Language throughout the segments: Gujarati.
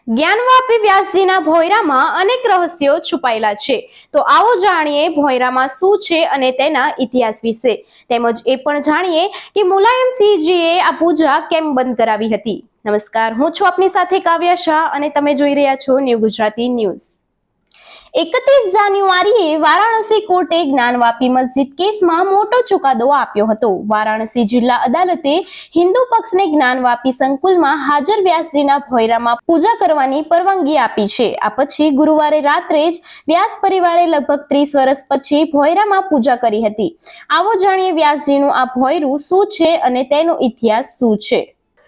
જ્ઞાનવાપી વ્યાસજીના ભોયરામાં અનેક રહસ્યો છુપાયેલા છે, તો આવો જાણીએ ભોયરામાં શું છે અને તેના ઇતિહાસ વિશે. તેમજ એ પણ જાણીએ કે મુલાયમસિંહજીએ આ પૂજા કેમ બંધ કરાવી હતી. નમસ્કાર, હું છું આપની સાથે કાવ્યા શાહ અને તમે જોઈ રહ્યા છો ન્યૂ ગુજરાતી ન્યૂઝ. 31 જાન્યુઆરીએ વારાણસી કોર્ટે જ્ઞાનવાપી મસ્જિદ કેસમાં મોટો ચુકાદો આપ્યો હતો. વારાણસી જિલ્લા અદાલતે હિન્દુ પક્ષને જ્ઞાનવાપી સંકુલમાં હાજર વ્યાસજીના ભોયરામાં પૂજા કરવાની પરવાનગી આપી છે. આ પછી ગુરુવારે રાત્રે જ વ્યાસ પરિવારે લગભગ 30 વર્ષ પછી ભોયરામાં પૂજા કરી હતી. આવો જાણીએ વ્યાસજીનું આ ભોયરું શું છે અને તેનો ઇતિહાસ શું છે.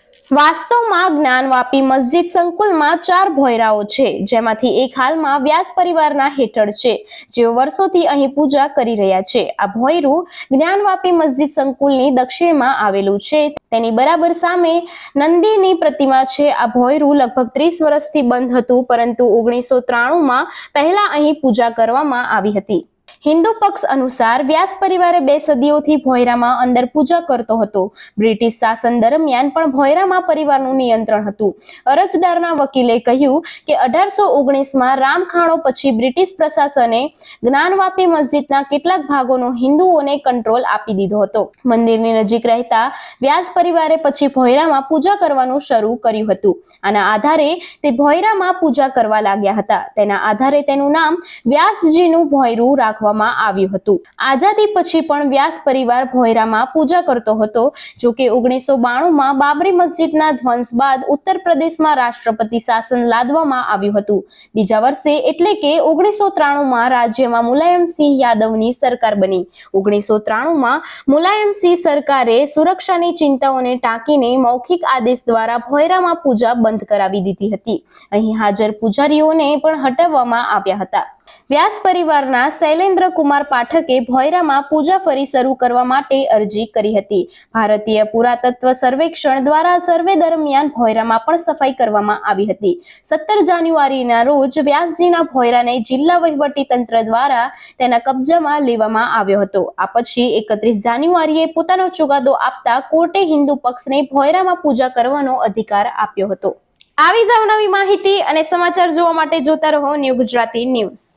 વાસ્તવમાં જ્ઞાનવાપી મસ્જિદ સંકુલમાં 4 ભોયરાઓ છે, જેમાંથી એક હાલમાં વ્યાસ પરિવારના હેઠળ છે, જેઓ વર્ષોથી અહીં પૂજા કરી રહ્યા છે. આ ભોયરું જ્ઞાનવાપી મસ્જિદ સંકુલની દક્ષિણમાં આવેલું છે. તેની બરાબર સામે નંદીની પ્રતિમા છે. આ ભોયરું લગભગ 30 વર્ષથી બંધ હતું, પરંતુ 1993માં પહેલા અહીં પૂજા કરવામાં આવી હતી. હિન્દુ પક્ષ અનુસાર વ્યાસ પરિવારે 2 સદીઓથી ભોયરામાં અંદર પૂજા કરતો હતો. બ્રિટિશ શાસન દરમિયાન પણ ભોયરામાં પરિવારનું નિયંત્રણ હતું. અરજદારના વકીલે કહ્યું કે 1819માં રામખાણો પછી બ્રિટિશ પ્રશાસને જ્ઞાનવાપી મસ્જિદના કેટલાક ભાગોનો હિન્દુઓને કંટ્રોલ આપી દીધો હતો. મંદિરની નજીક રહેતા વ્યાસ પરિવારે પછી ભોયરામાં પૂજા કરવાનું શરૂ કર્યું હતું. આના આધારે તે ભોયરામાં પૂજા કરવા લાગ્યા હતા. તેના આધારે તેનું નામ વ્યાસજીનું ભોયરું રાખવામાં આવ્યું હતું. આઝાદી પછી પણ વ્યાસ પરિવાર ભોયરામાં પૂજા કરતો હતો. જો કે 1992માં બાબરી મસ્જિદના ધ્વંસ બાદ ઉત્તર પ્રદેશમાં રાષ્ટ્રપતિ શાસન લાદવામાં આવ્યું હતું. બીજા વર્ષે એટલે કે 1993માં રાજ્યમાં મુલાયમસિંહ યાદવની સરકાર બની. 1993માં મુલાયમસિંહ સરકારે સુરક્ષાની ચિંતાઓને ટાંકીને મૌખિક આદેશ દ્વારા ભોયરામાં પૂજા બંધ કરાવી દીધી હતી. અહીં હાજર પૂજારીઓને પણ હટાવવામાં આવ્યા હતા. વ્યાસ પરિવારના શૈલેન્દ્ર કુમાર પાઠકે ભોયરામાં પૂજા ફરી શરૂ કરવા માટે અરજી કરી હતી. ભારતીય પુરાતત્વ સર્વેક્ષણ દ્વારા સર્વે દરમિયાન ભોયરામાં પણ સફાઈ કરવામાં આવી હતી. 17 જાન્યુઆરીના રોજ વ્યાસજીના ભોયરાને જિલ્લા વહીવટી તંત્ર દ્વારા તેના કબજામાં લેવામાં આવ્યો હતો. આ પછી 31 જાન્યુઆરીએ પોતાનો ચુકાદો આપતા કોર્ટે હિન્દુ પક્ષને ભોયરામાં પૂજા કરવાનો અધિકાર આપ્યો હતો. આવી જ અવનવી માહિતી અને સમાચાર જોવા માટે જોતા રહો ન્યૂ ગુજરાતી ન્યૂઝ.